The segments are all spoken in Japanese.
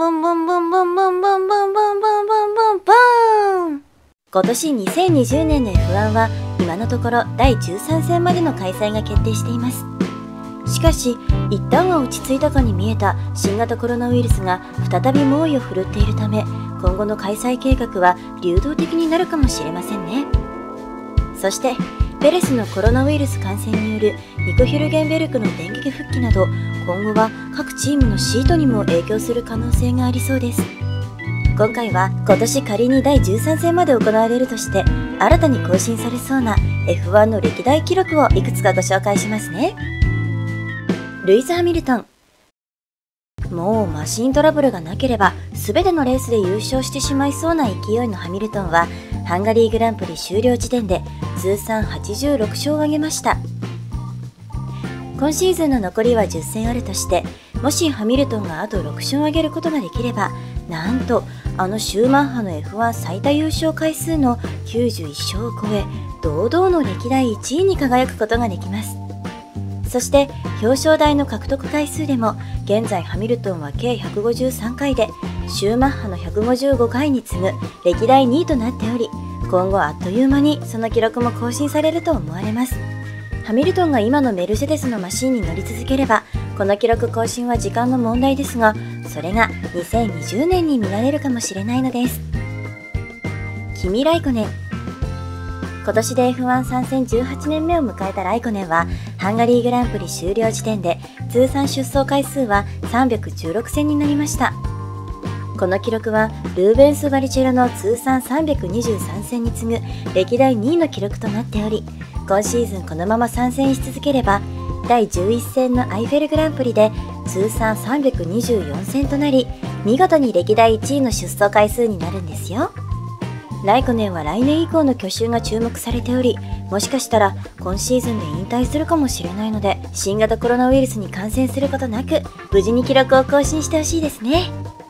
ボンボンボンボンボンボンボンボンボンボンボンボン。今年2020年の F1 は今のところ第13戦までの開催が決定しています。しかし一旦は落ち着いたかに見えた新型コロナウイルスが再び猛威を振るっているため、今後の開催計画は流動的になるかもしれませんね。そしてペレスのコロナウイルス感染によるニコ・ヒュルゲンベルクの電撃復帰など、今後は各チームのシートにも影響する可能性がありそうです。今回は今年仮に第13戦まで行われるとして新たに更新されそうな F1 の歴代記録をいくつかご紹介しますね。ルイス・ハミルトン。もうマシントラブルがなければ全てのレースで優勝してしまいそうな勢いのハミルトンはハンガリーグランプリ終了時点で通算86勝を挙げました。今シーズンの残りは10戦あるとして、もしハミルトンがあと6勝を挙げることができれば、なんとあのシューマッハの F1 最多優勝回数の91勝を超え、堂々の歴代1位に輝くことができます。そして表彰台の獲得回数でも現在ハミルトンは計153回でシューマッハの155回に次ぐ歴代2位となっており、今後あっという間にその記録も更新されると思われます。ハミルトンが今のメルセデスのマシンに乗り続ければこの記録更新は時間の問題ですが、それが2020年に見られるかもしれないのです。キミ・ライコネン。今年で F1 参戦18年目を迎えたライコネンはハンガリーグランプリ終了時点で通算出走回数は316戦になりました。この記録はルーベンス・バリチェロの通算323戦に次ぐ歴代2位の記録となっており、今シーズンこのまま参戦し続ければ第11戦のアイフェルグランプリで通算324戦となり、見事に歴代1位の出走回数になるんですよ。ライコネンは来年以降の去就が注目されており、もしかしたら今シーズンで引退するかもしれないので、新型コロナウイルスに感染することなく無事に記録を更新してほしいですね。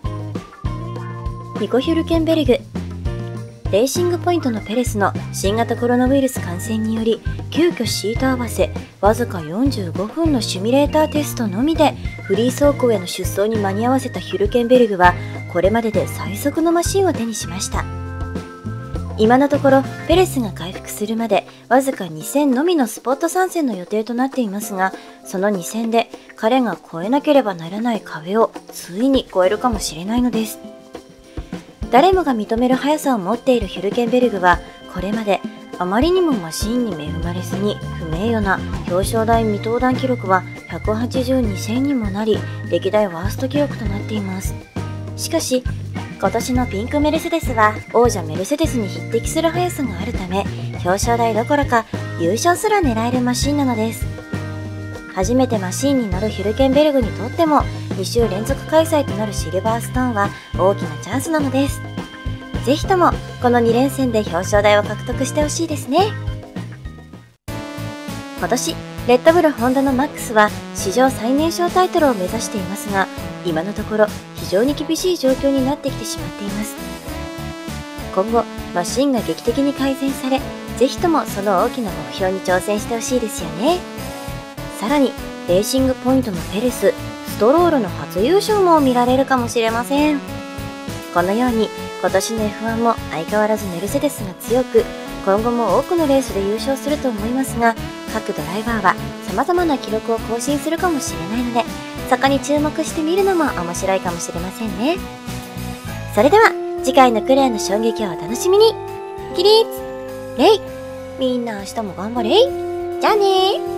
ニコ・ヒュルケンベルグ。レーシングポイントのペレスの新型コロナウイルス感染により急遽シート合わせわずか45分のシミュレーターテストのみでフリー走行への出走に間に合わせたヒュルケンベルグはこれまでで最速のマシンを手にしました。今のところペレスが回復するまでわずか2戦のみのスポット参戦の予定となっていますが、その2戦で彼が越えなければならない壁をついに越えるかもしれないのです。誰もが認める速さを持っているヒュルケンベルグはこれまであまりにもマシンに恵まれずに不名誉な表彰台未登壇記録は182戦にもなり歴代ワースト記録となっています。しかし今年のピンクメルセデスは王者メルセデスに匹敵する速さがあるため、表彰台どころか優勝すら狙えるマシンなのです。初めてマシンに乗るヒュルケンベルグにとっても2週連続開催となるシルバーストーンは大きなチャンスなのです。ぜひともこの2連戦で表彰台を獲得してほしいですね。今年レッドブルホンダのマックスは史上最年少タイトルを目指していますが、今のところ非常に厳しい状況になってきてしまっています。今後マシンが劇的に改善され、ぜひともその大きな目標に挑戦してほしいですよね。さらにレーシングポイントのペレス、ストロールの初優勝も見られるかもしれません。このように今年の F1 も相変わらずメルセデスが強く、今後も多くのレースで優勝すると思いますが、各ドライバーは様々な記録を更新するかもしれないので、そこに注目してみるのも面白いかもしれませんね。それでは次回のクレアの衝撃をお楽しみに。起立、レイ、みんな明日も頑張れい。じゃあねー。